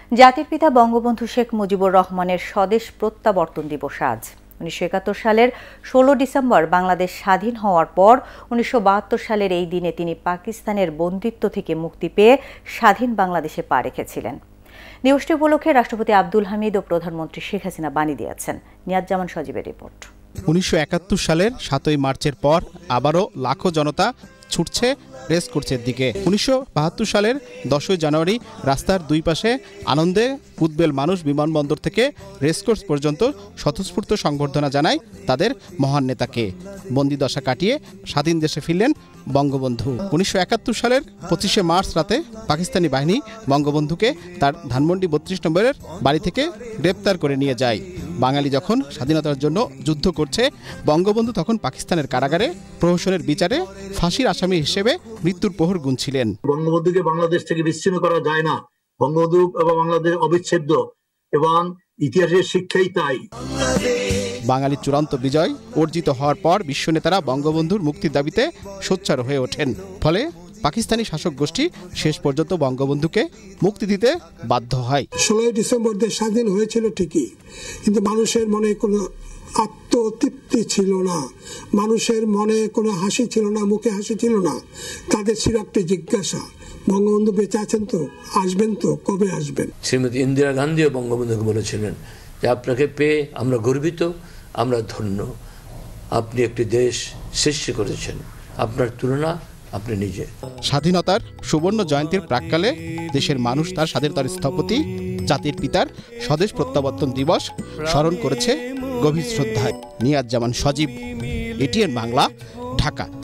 জাতির পিতা বঙ্গবন্ধু শেখ মুজিবুর রহমানের স্বদেশ প্রত্যাবর্তন দিবস আজ। ১৯৭১ সালের ১৬ ডিসেম্বর বাংলাদেশ স্বাধীন হওয়ার পর ১৯৭২ সালের এই দিনে তিনি পাকিস্তানের বন্দিত্ব থেকে মুক্তি পেয়ে স্বাধীন বাংলাদেশে পা রেখেছিলেন। দিবসটি উপলক্ষে রাষ্ট্রপতি আব্দুল হামিদ ও প্রধানমন্ত্রী শেখ হাসিনা বাণী দিয়েছেন। নিয়াজ্জামান সজীবের রিপোর্ট। ১৯৭১ সালের ৭ই মার্চের পর আবারও লাখো জনতা ছুটছে রেস কোর্সের দিকে। ১৯৭২ সালের ১০ই জানুয়ারি রাস্তার দুই পাশে আনন্দে উদ্বেল মানুষ বিমানবন্দর থেকে রেসকোর্স পর্যন্ত স্বতঃস্ফূর্ত সংবর্ধনা জানায় তাদের মহান নেতাকে। বন্দিদশা কাটিয়ে স্বাধীন দেশে ফিরলেন বঙ্গবন্ধু। ১৯৭১ সালের ২৫শে মার্চ রাতে পাকিস্তানি বাহিনী বঙ্গবন্ধুকে তার ধানমন্ডি ৩২ নম্বরের বাড়ি থেকে গ্রেপ্তার করে নিয়ে যায়। বাঙালি যখন স্বাধীনতার জন্য যুদ্ধ করছে, বঙ্গবন্ধু তখন পাকিস্তানের কারাগারে প্রহসনের বিচারে ফাঁসির আসামি হিসেবে মৃত্যুর প্রহর গুনছিলেন। বঙ্গবন্ধুকে বাংলাদেশ থেকে বিচ্ছিন্ন করা যায় না। বঙ্গবন্ধু এবং বাংলাদেশ অবিচ্ছেদ্য এবং ইতিহাসের শিক্ষাই তাই। বাঙালির চূড়ান্ত বিজয় অর্জিত হওয়ার পর বিশ্ব নেতারা বঙ্গবন্ধুর মুক্তির দাবিতে সোচ্চার হয়ে ওঠেন। ফলে পাকিস্তানি শাসক গোষ্ঠী শেষ পর্যন্ত বঙ্গবন্ধুকে মুক্তি দিতে বাধ্য হয়। ১৬ ডিসেম্বর দেশ স্বাধীন হয়েছিল ঠিকই, কিন্তু মানুষের মনে কোনো আত্মতৃপ্তি ছিল না, মানুষের মনে কোনো হাসি ছিল না, মুখে হাসি ছিল না। তাদের ছিল একটি জিজ্ঞাসা, বঙ্গবন্ধু বেঁচে আছেন তো, আসবেন তো, কবে আসবেন? শ্রীমতী ইন্দিরা গান্ধীও বঙ্গবন্ধুকে বলেছিলেন যে আপনাকে পেয়ে আমরা গর্বিত, আমরা ধন্য। আপনি একটি দেশ সৃষ্টি করেছেন, আপনার তুলনা আপনি নিজে। স্বাধীনতার সুবর্ণ জয়ন্তীর প্রাক্কালে দেশের মানুষ তার স্বাধীনতার স্থপতি জাতির পিতার স্বদেশ প্রত্যাবর্তন দিবস স্মরণ করেছে গভীর শ্রদ্ধায়। নিয়াজ্জামান সজীব, ATN বাংলা, ঢাকা।